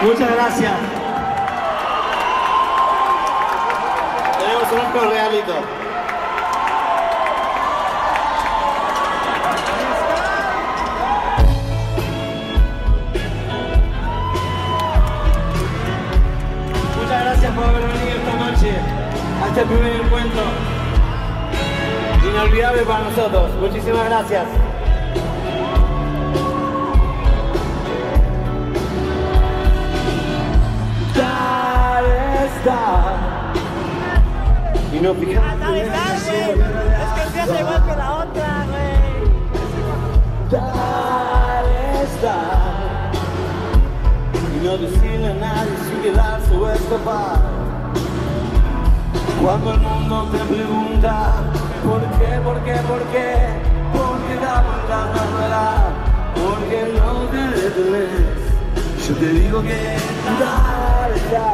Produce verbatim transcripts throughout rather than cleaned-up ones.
Muchas gracias. Tenemos un realito. Muchas gracias por haber venido esta noche a este primer encuentro inolvidable para nosotros. Muchísimas gracias. Y no fijarte. Tal está, güey. Es que empieza igual que la otra, güey. Tal está. Y no decirle a nadie sin quedarse o escapar. Cuando el mundo te pregunta ¿por qué, por qué, por qué? ¿Por qué da vueltas la rueda? ¿Por qué no te detenes? Yo te digo que tal está.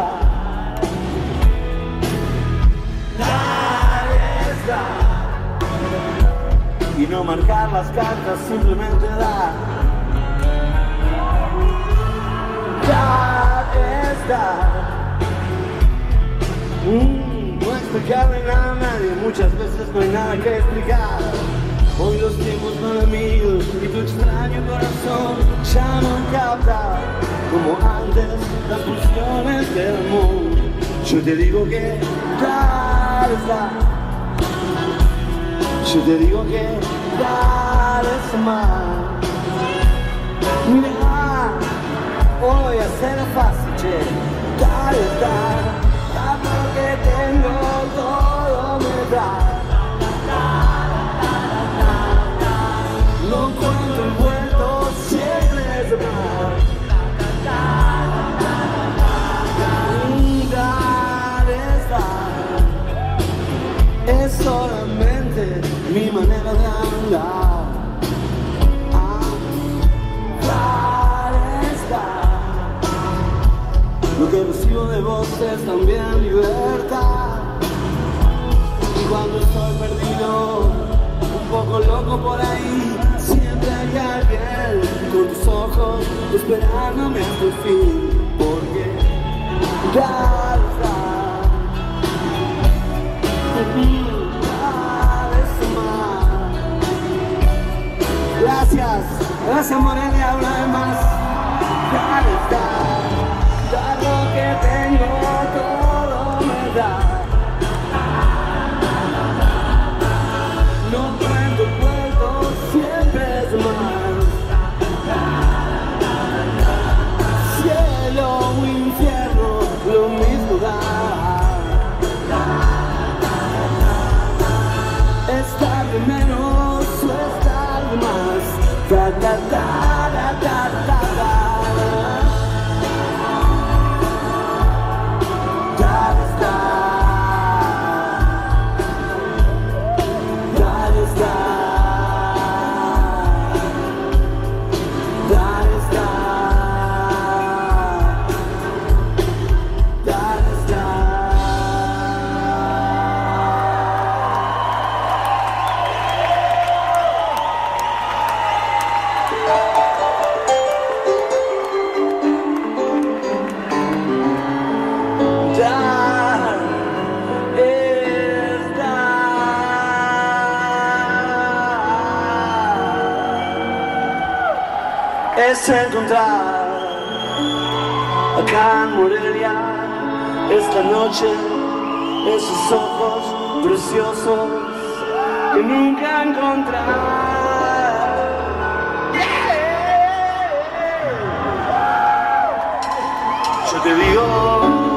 Y no marcar las cartas, simplemente dar. Ya está. Mm, no explicarle nada a nadie, muchas veces no hay nada que explicar. Hoy los tiempos son amigos y tu extraño corazón ya no capta como antes las pulsiones del amor. Yo te digo que ya está. Yo te digo que dar es amar. Mira, voy a hacerlo fácil, che. Dar es dar, dar lo que tengo, todo me da. No cuento el vuelto, siempre es amar. Dar es dar, es solamente mi manera de andar. Ah, dar es dar. Lo que recibo de vos es también libertad. Y cuando estoy perdido, un poco loco por ahí, siempre hay alguien con tus ojos esperándome hasta el fin. Porque dar es dar. Gracias, gracias Morelia, una vez más. Dar es dar, dar lo que tengo, todo me da. No cuento el cuento, siempre es más. Cielo o infierno, lo mismo da. Estar de menos o estar de más. Da da da da da da da. That is that. That is that. That is that. That is that. Es encontrar acá en Morelia esta noche esos ojos preciosos que nunca encontrar. Yo te digo